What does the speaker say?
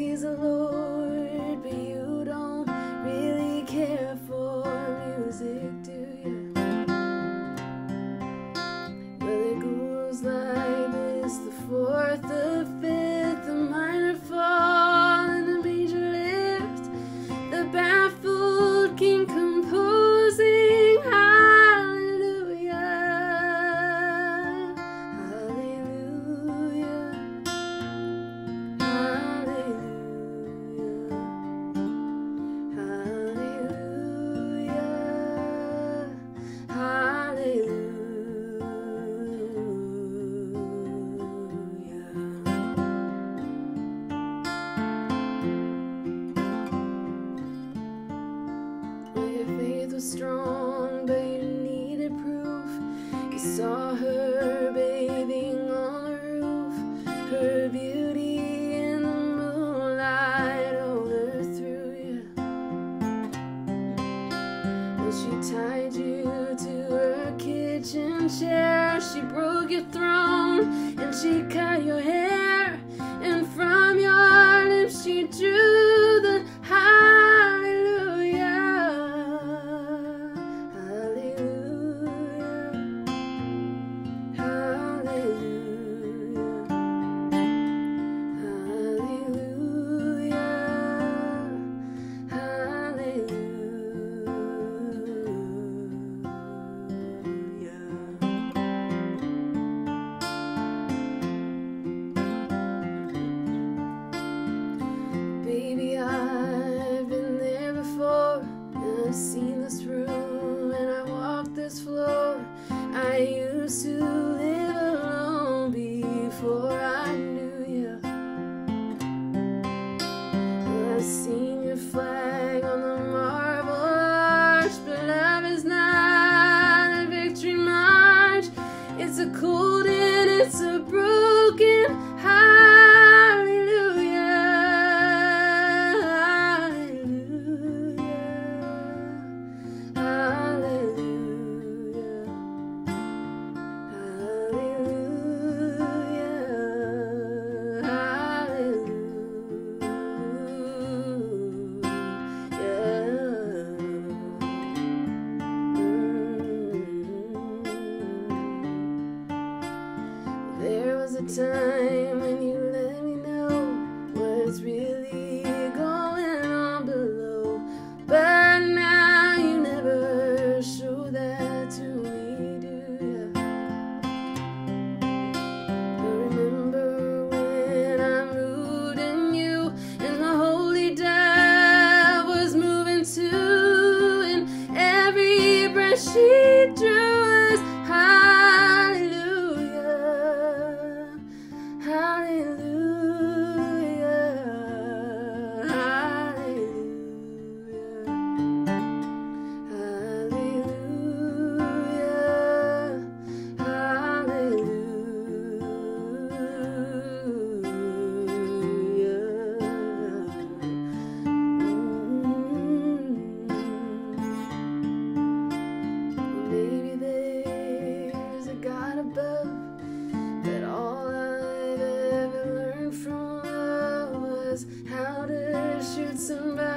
praise the Lord, but you don't really care for music, do you? Well, it goes like this: the fourth, the fifth, the minor fall, and the major lift, the baffled king composing hallelujah, hallelujah, hallelujah, hallelujah, hallelujah. Your faith was strong, but you needed proof. You saw her bathing on the roof, her beauty in the moonlight overthrew you. Well, she tied you to her kitchen chair, she broke your throne, and she cut your hair, and from your lips she drew the hallelujah, hallelujah, hallelujah, hallelujah, hallelujah. Baby, I've been there before, and I've seen this room, and I walked this floor. I used to live alone before I knew you. Well, I've seen your flag on the marble arch, but love is not a victory march. It's a cold and it's a broken hallelujah, hallelujah, hallelujah, hallelujah, hallelujah. There was a time when you let me know what's really going on below, but now you never show that to me, do ya? But remember when I moved in you, and the holy dove was moving too, and every breath she drew was hallelujah, hallelujah, hallelujah, hallelujah. Maybe there's a God above, but all I've ever learned from love was how to shoot somebody